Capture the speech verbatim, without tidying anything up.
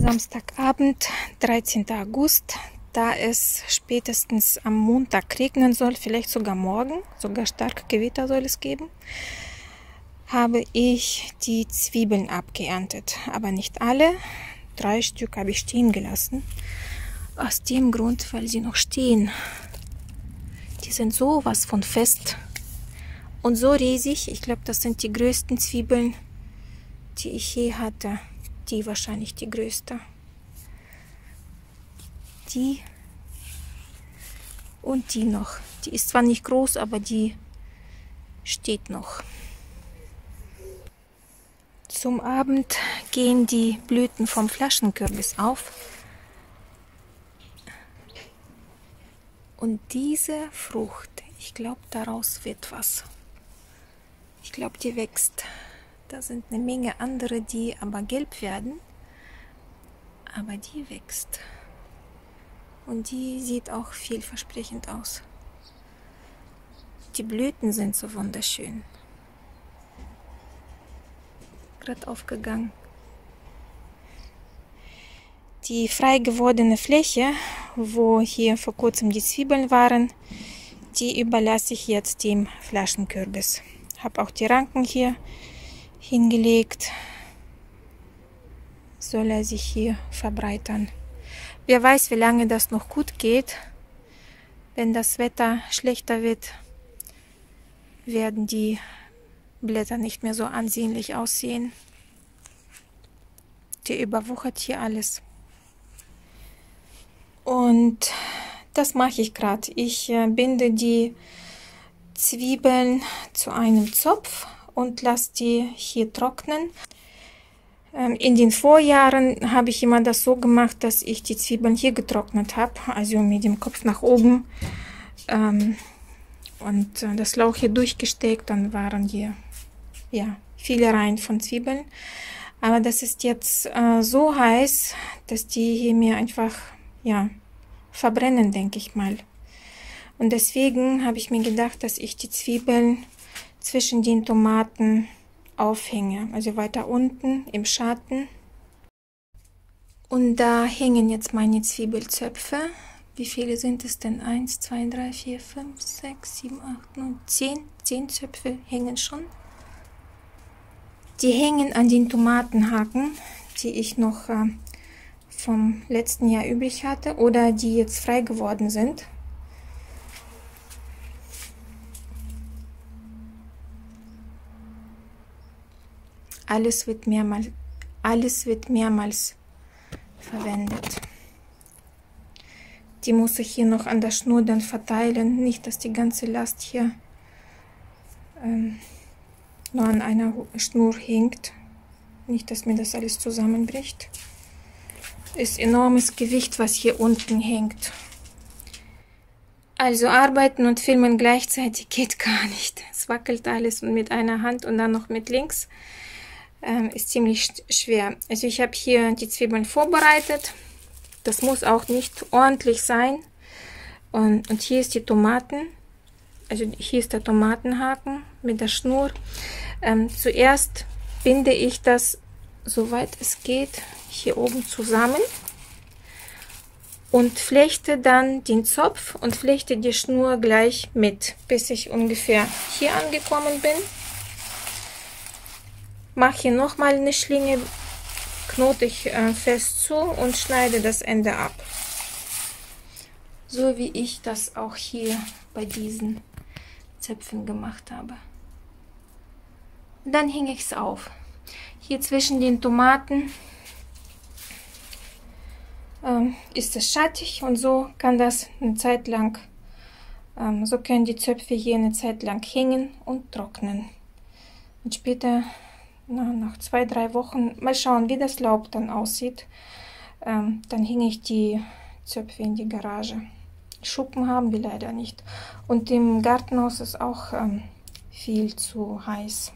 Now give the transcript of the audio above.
Samstagabend, dreizehnter August, da es spätestens am Montag regnen soll, vielleicht sogar morgen, sogar starke Gewitter soll es geben, habe ich die Zwiebeln abgeerntet. Aber nicht alle, drei Stück habe ich stehen gelassen. Aus dem Grund, weil sie noch stehen. Die sind sowas von fest und so riesig. Ich glaube, das sind die größten Zwiebeln, die ich je hatte. Die wahrscheinlich die größte. Die und die noch. Die ist zwar nicht groß, aber die steht noch. Zum Abend gehen die Blüten vom Flaschenkürbis auf. Und diese Frucht, ich glaube, daraus wird was. Ich glaube, die wächst. Da sind eine Menge andere, die aber gelb werden. Aber die wächst. Und die sieht auch vielversprechend aus. Die Blüten sind so wunderschön. Gerade aufgegangen. Die frei gewordene Fläche, wo hier vor kurzem die Zwiebeln waren, die überlasse ich jetzt dem Flaschenkürbis. Habe auch die Ranken hier hingelegt, soll er sich hier verbreitern. Wer weiß, wie lange das noch gut geht. Wenn das Wetter schlechter wird, werden die Blätter nicht mehr so ansehnlich aussehen. Die überwuchert hier alles. Und das mache ich gerade. Ich äh, binde die Zwiebeln zu einem Zopf und lasse die hier trocknen. In den Vorjahren habe ich immer das so gemacht, dass ich die Zwiebeln hier getrocknet habe, also mit dem Kopf nach oben ähm, und das Lauch hier durchgesteckt. Dann waren hier ja viele Reihen von Zwiebeln. Aber das ist jetzt äh, so heiß, dass die hier mir einfach ja verbrennen, denke ich mal. Und deswegen habe ich mir gedacht, dass ich die Zwiebeln zwischen den Tomaten aufhänge, also weiter unten im Schatten. Und da hängen jetzt meine Zwiebelzöpfe. Wie viele sind es denn? eins, zwei, drei, vier, fünf, sechs, sieben, acht, neun, zehn. zehn Zöpfe hängen schon. Die hängen an den Tomatenhaken, die ich noch äh, vom letzten Jahr übrig hatte oder die jetzt frei geworden sind. Alles wird mehrmals, alles wird mehrmals verwendet. Die muss ich hier noch an der Schnur dann verteilen. Nicht, dass die ganze Last hier ähm, nur an einer Schnur hängt. Nicht, dass mir das alles zusammenbricht. Ist enormes Gewicht, was hier unten hängt. Also arbeiten und filmen gleichzeitig geht gar nicht. Es wackelt alles und mit einer Hand und dann noch mit links. Ist ziemlich schwer. Also ich habe hier die Zwiebeln vorbereitet. Das muss auch nicht ordentlich sein. Und, und hier ist die Tomaten. Also hier ist der Tomatenhaken mit der Schnur. Ähm, zuerst binde ich das, soweit es geht, hier oben zusammen. Und flechte dann den Zopf und flechte die Schnur gleich mit, bis ich ungefähr hier angekommen bin. Mache hier nochmal eine Schlinge, knote ich äh, fest zu und schneide das Ende ab. So wie ich das auch hier bei diesen Zöpfen gemacht habe. Dann hänge ich es auf. Hier zwischen den Tomaten ähm, ist es schattig und so kann das eine Zeit lang, ähm, so können die Zöpfe hier eine Zeit lang hängen und trocknen. Und später, Na, nach zwei, drei Wochen, mal schauen, wie das Laub dann aussieht. Ähm, dann hänge ich die Zöpfe in die Garage. Schuppen haben wir leider nicht. Und im Gartenhaus ist auch ähm, viel zu heiß.